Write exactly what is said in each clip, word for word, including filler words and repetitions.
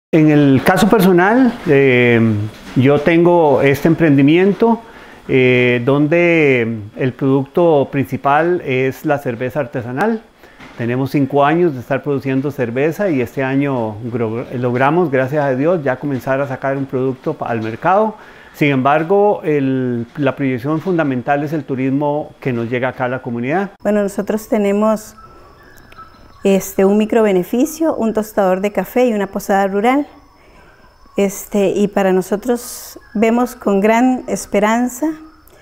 En el caso personal, eh, yo tengo este emprendimiento eh, donde el producto principal es la cerveza artesanal. Tenemos cinco años de estar produciendo cerveza y este año logramos, gracias a Dios, ya comenzar a sacar un producto al mercado. Sin embargo, el, la proyección fundamental es el turismo que nos llega acá a la comunidad. Bueno, nosotros tenemos este, un microbeneficio, un tostador de café y una posada rural. Este, y para nosotros vemos con gran esperanza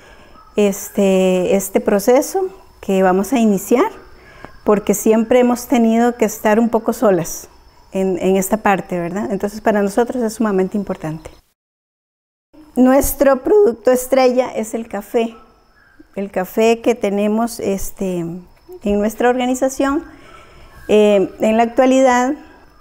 este, este proceso que vamos a iniciar, porque siempre hemos tenido que estar un poco solas en, en esta parte, ¿verdad? Entonces para nosotros es sumamente importante. Nuestro producto estrella es el café. El café que tenemos este, en nuestra organización. Eh, en la actualidad,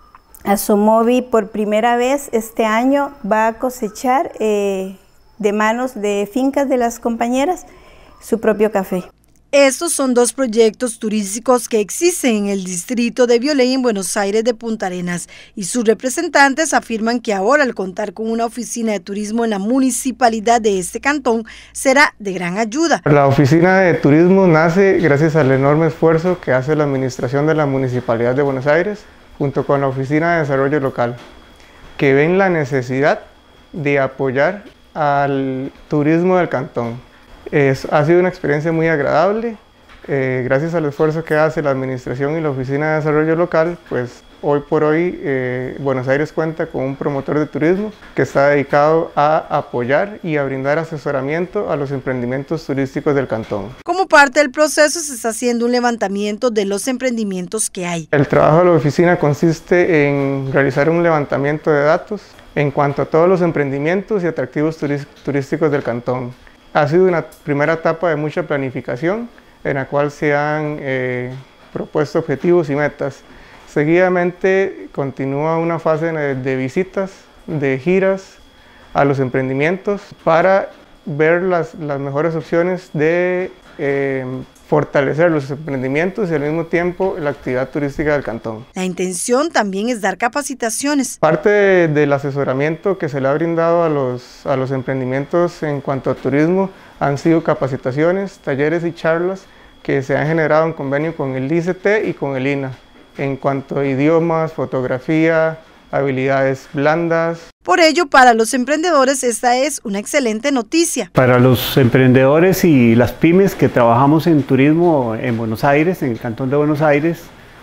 Asomovi por primera vez este año va a cosechar eh, de manos de fincas de las compañeras su propio café. Estos son dos proyectos turísticos que existen en el distrito de Bioley en Buenos Aires de Punta Arenas y sus representantes afirman que ahora al contar con una oficina de turismo en la municipalidad de este cantón será de gran ayuda. La oficina de turismo nace gracias al enorme esfuerzo que hace la administración de la municipalidad de Buenos Aires junto con la oficina de desarrollo local, que ven la necesidad de apoyar al turismo del cantón. Es, ha sido una experiencia muy agradable, eh, gracias al esfuerzo que hace la administración y la oficina de desarrollo local, pues hoy por hoy eh, Buenos Aires cuenta con un promotor de turismo que está dedicado a apoyar y a brindar asesoramiento a los emprendimientos turísticos del cantón. Como parte del proceso se está haciendo un levantamiento de los emprendimientos que hay. El trabajo de la oficina consiste en realizar un levantamiento de datos en cuanto a todos los emprendimientos y atractivos turísticos del cantón. Ha sido una primera etapa de mucha planificación en la cual se han eh, propuesto objetivos y metas. Seguidamente continúa una fase de, de visitas, de giras a los emprendimientos para ver las, las mejores opciones de eh, fortalecer los emprendimientos y al mismo tiempo la actividad turística del cantón. La intención también es dar capacitaciones. Parte de, del asesoramiento que se le ha brindado a los, a los emprendimientos en cuanto a turismo han sido capacitaciones, talleres y charlas que se han generado en convenio con el I C T y con el I N A en cuanto a idiomas, fotografía, habilidades blandas. Por ello, para los emprendedores esta es una excelente noticia. Para los emprendedores y las pymes que trabajamos en turismo en Buenos Aires, en el Cantón de Buenos Aires,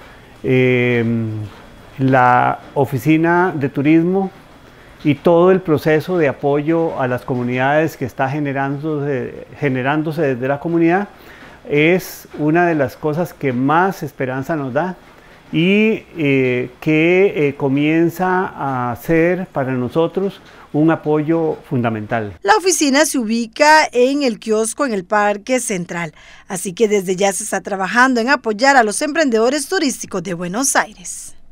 eh, la oficina de turismo y todo el proceso de apoyo a las comunidades que está generándose, generándose desde la comunidad es una de las cosas que más esperanza nos da y eh, que eh, comienza a ser para nosotros un apoyo fundamental. La oficina se ubica en el kiosco en el Parque Central, así que desde ya se está trabajando en apoyar a los emprendedores turísticos de Buenos Aires.